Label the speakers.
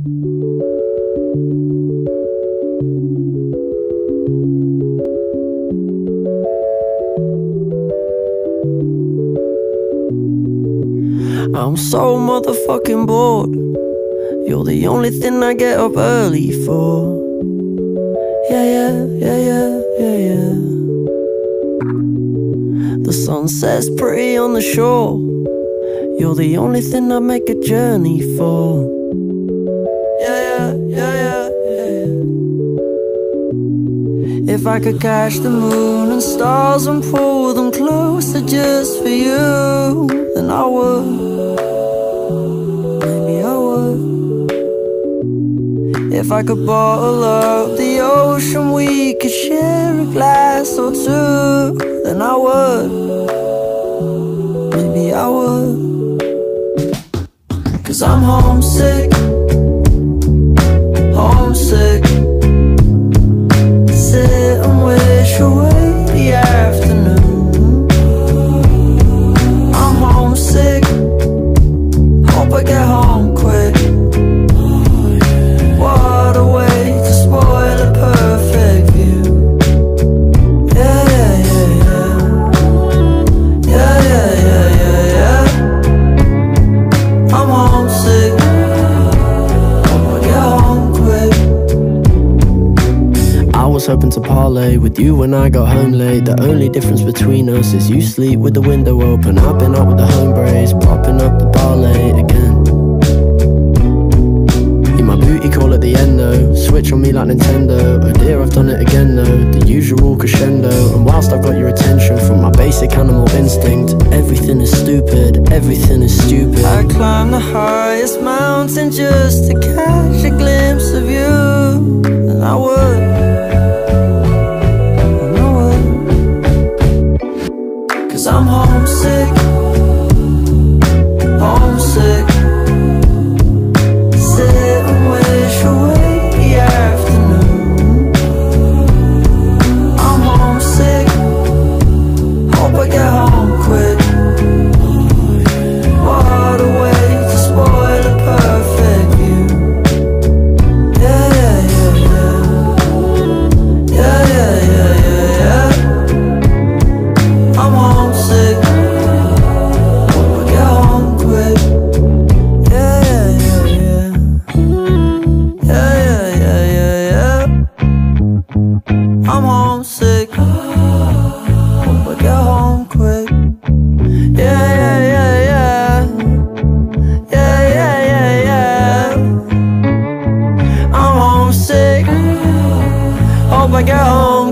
Speaker 1: I'm so motherfucking bored. You're the only thing I get up early for. Yeah, yeah, yeah, yeah, yeah, yeah. The sunset's pretty on the shore. You're the only thing I make a journey for. Yeah, yeah, yeah, yeah, yeah, yeah. If I could catch the moon and stars and pull them closer just for you, then I would. Maybe I would. If I could bottle up the ocean, we could share a glass or two, then I would. Maybe I would. 'Cause I'm homesick, homesick. Sit and wish away the afternoon. I'm homesick, hope I get home quick. What a way to spoil a perfect view. Yeah, yeah, yeah, yeah. Yeah, yeah, yeah, yeah, yeah. I'm homesick, hope I get home quick. I was hoping to parlay with you when I got home late. The only difference between us is you sleep with the window open. I've been up with the home brace, propping up the parlay again. My booty call at the end though, switch on me like Nintendo. Oh dear, I've done it again though, the usual crescendo. And whilst I've got your attention from my basic animal instinct, everything is stupid, everything is stupid. I climb the highest mountain just to catch a glimpse of you, and I would, and I would. 'Cause I'm homesick, homesick. Sit and wish away the afternoon. I'm homesick, hope I get home quick. What a way to spoil a perfect view. Yeah, yeah, yeah, yeah. Yeah, yeah, yeah, yeah, yeah. I'm homesick, hope I get home quick. Yeah, yeah, yeah, yeah. Yeah, yeah, yeah, yeah, yeah. I'm homesick, hope I get home quick. Yeah, yeah, yeah, yeah. Yeah, yeah, yeah, yeah. I'm homesick, hope I get home.